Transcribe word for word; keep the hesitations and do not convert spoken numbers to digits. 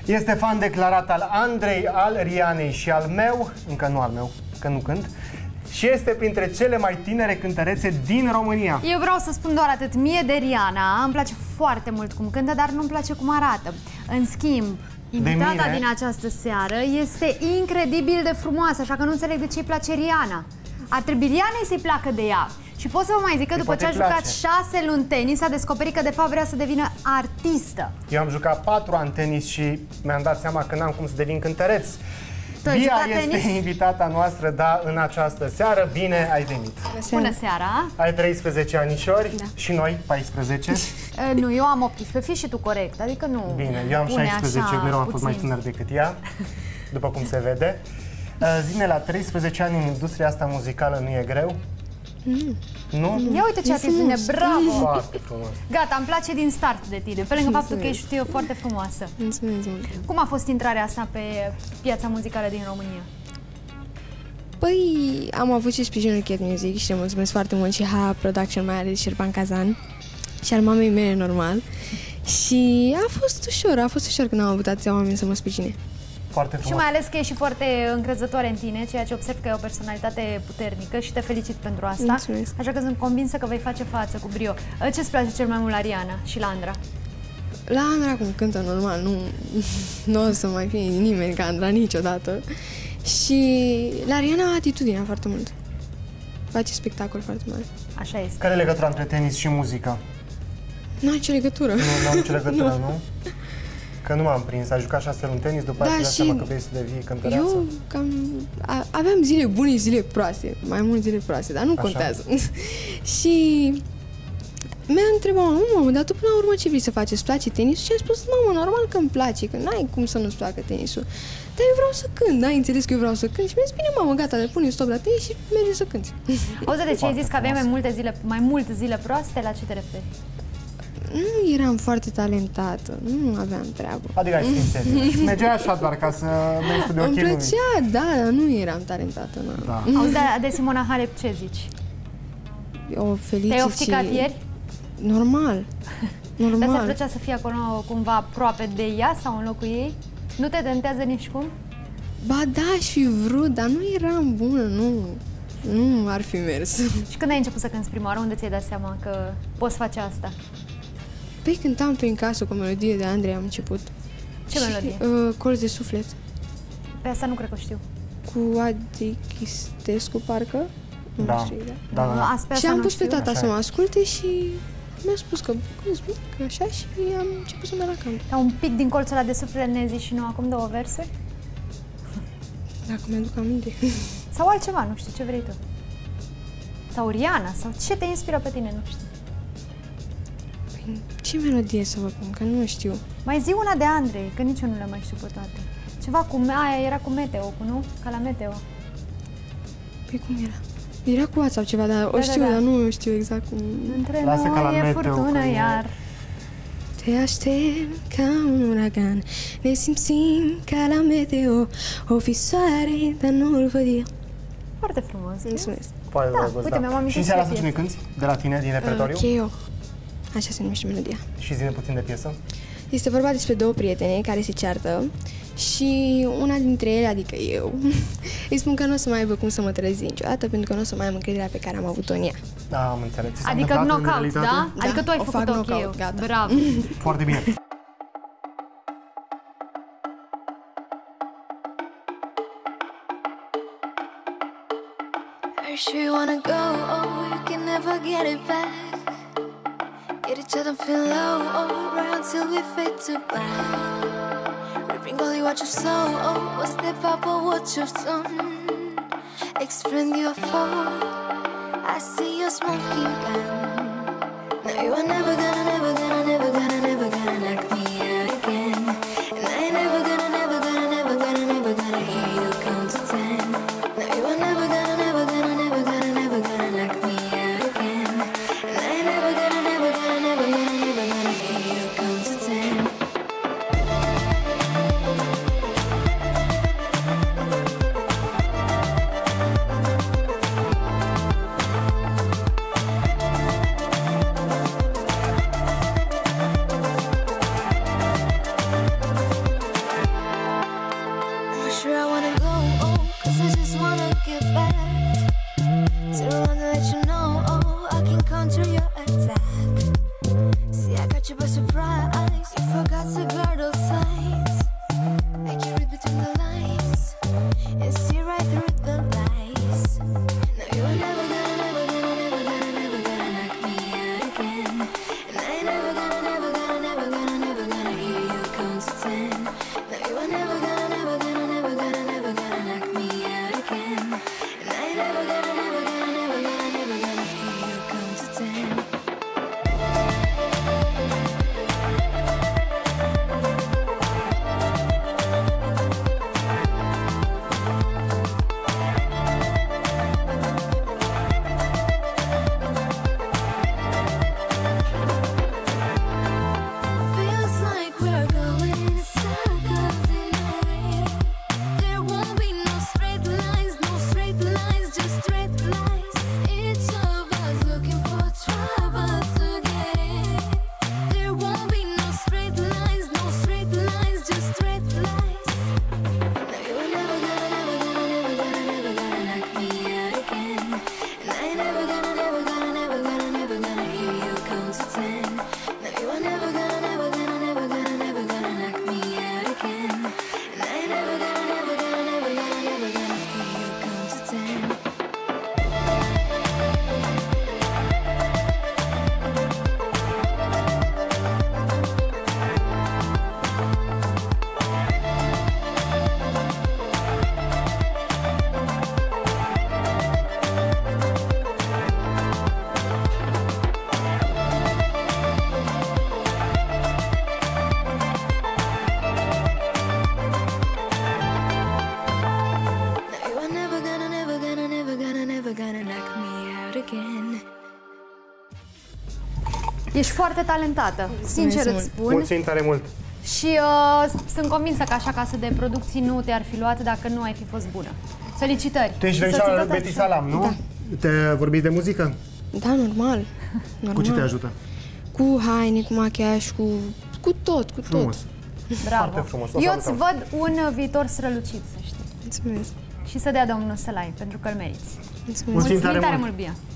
Este fan declarat al Andrei, al Rianei și al meu, încă nu al meu, că nu cânt, și este printre cele mai tinere cântărețe din România. Eu vreau să spun doar atât. Mie de Riana îmi place foarte mult cum cântă, dar nu-mi place cum arată. În schimb, invitata din această seară este incredibil de frumoasă, așa că nu înțeleg de ce îi place Riana. Ar trebui Rianei să-i placă de ea. Și pot să vă mai zic că după ce a jucat șase luni tenis, a descoperit că de fapt vrea să devină artistă. Eu am jucat patru ani tenis și mi-am dat seama că n-am cum să devin cântăreț. Bia este tenis? invitata noastră, da, în această seară. Bine ai venit! Bună seara! Ai treisprezece anișori, da. Și noi paisprezece. Uh, nu, eu am optsprezece, fii și tu corect, adică nu... Bine, eu am șaisprezece, mereu am fost mai tânăr decât ea, după cum se vede. Uh, Zine, la treisprezece ani în industria asta muzicală nu e greu? Mm. Nu? Ia uite ce atitudine, bravo! Foarte frumos! Gata, îmi place din start de tine, pe lângă faptul că ești foarte frumoasă. Mulțumesc mult! Cum a fost intrarea asta pe piața muzicală din România? Păi, am avut și sprijinul Cat Music și le mulțumesc foarte mult și H A Production, mai ales Șerban Kazan și al mamei mele, normal. Și a fost ușor, a fost ușor când am avut atâția oameni să mă sprijine. Foarte frumos. Și mai ales că ești și foarte încrezătoare în tine, ceea ce observ că e o personalitate puternică și te felicit pentru asta. Mulțumesc. Așa că sunt convinsă că vei face față cu brio. Ce-ți place cel mai mult la Riana și la Andra? La Andra cum cântă normal, nu, nu o să mai fie nimeni ca Andra niciodată. Și la Riana atitudinea foarte mult. Face spectacol foarte mare. Așa este. Care e legătura între tenis și muzică? Nu ai nicio legătură. Nu, nu am nicio legătură, nu? nu? Că nu m-am prins, ai jucat șase luni tenis, după aceea da, și seama că vrei să devii cântăreață? Eu cam, a, aveam zile bune, zile proaste, mai mult zile proaste, dar nu Așa. contează. Și mi-a întrebat, mamă, dar tu până la urmă ce vrei să faci? Îți place tenisul? Și am spus, mamă, normal că îmi place, că n-ai cum să nu-ți placă tenisul. Dar eu vreau să cânt, n-ai înțeles că eu vreau să cânt? Și mi-a zis, bine, mamă, gata, le pune stop la tenis și merge să cânti. Auzi, de ce ai zis că aveai mai multe zile, mai multe zile proaste? La ce te referi? Nu eram foarte talentată, nu aveam treabă. Adică ai sincerită. Și mergea așa doar ca să mergi de ochii lumii. Îmi plăcea, da, dar nu eram talentată. Da. Auzi, de, de Simona Halep ce zici? O felicit. Te-ai ofticat și... ieri? Normal. Normal. Dar ți-ar plăcea să fii acolo cumva aproape de ea sau în locul ei? Nu te tentează nici cum? Ba da, aș fi vrut, dar nu eram bună, nu. Nu ar fi mers. Și când ai început să cânti prima oară, unde ți-ai dat seama că poți face asta? Păi cântam tu în casă cu o melodie de Andrei, am început. Ce melodie? Uh, Colț de suflet. Pe asta nu cred că știu. Cu Adi Chistescu, parcă? Nu da. știu, da. Da, da, da. Și am pus pe tata să mă asculte și mi-a spus că cânti bine, că așa, și am început să mă la cant. Dar un pic din colțul ăla de suflet ne zici și nu acum două versuri? Dacă mi-aduc aminte. Sau altceva, nu știu, ce vrei tu. Sau Riana, sau ce te inspiră pe tine, nu știu. Ce melodie să vă pun, că nu știu. Mai zi una de Andrei, că nici eu nu le mai știu pe toate. Ceva cu... aia era cu Meteo, cu nu? Ca la Meteo. Păi cum era? Era cu WhatsApp ceva, dar da, o știu, da, da. dar nu știu exact cum... Între noi e furtună iar. Te aștept ca un uragan, ne simțim ca la Meteo. O fi soare, dar nu-l văd eu. Foarte frumos. Mulțumesc. Foarte da, drăguț, uite, da. mi-am Și în seara asta cine cânti? De la tine, din repertoriu? Uh, Cheo. Așa se numește melodia. Și zi-ne puțin de piesă. Este vorba despre două prietene care se ceartă și una dintre ele, adică eu, îi spun că nu o să mai aibă cum să mă trezi niciodată pentru că nu o să mai am încrederea pe care am avut-o în ea. Da, am înțeles. Adică knockout, da? Da? Adică tu ai făcut ok. Gata. Bravo. Foarte bine. Where you wanna go, oh, you can never get it back. Get each other feel low, oh, right until we fade to black. Ripping all you what you saw, oh, what's the papa, what you've done? Explain your fault, I see your smoking gun. No, you are never gonna, never gonna, never gonna, never gonna knock me out again. And I ain't never gonna, never gonna, never gonna, never gonna hear you count to ten. No, you are never gonna, never gonna, never gonna, never gonna knock me out again. And I ain't never gonna, never gonna, never gonna, never gonna hear you count to ten. Ești foarte talentată, sincer Mulțumesc îți spun. Mulțumim tare mult. Și uh, sunt convinsă că așa casă de producții nu te-ar fi luat dacă nu ai fi fost bună. Felicitări! Tu ești Să ții regizoarea tot lui Betty așa. Salam, nu? Da. Te vorbiți de muzică? Da, normal. normal. Cu ce te ajută? Cu haine, cu machiaj, cu, cu tot, cu Frumos. tot. Bravo! Foarte frumos, o Eu salutăm. îți văd un viitor strălucit, să știi. Mulțumesc. Și să dea Domnul să-l ai, pentru că îl meriți. Mulțumesc. Mulțumim Mulțumim tare tare mult. mult, Bia!